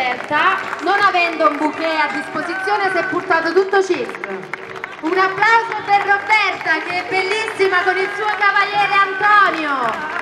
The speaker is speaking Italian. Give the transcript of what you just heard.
Roberta, non avendo un bouquet a disposizione, si è portato tutto circa. Un applauso per Roberta, che è bellissima con il suo cavaliere Antonio.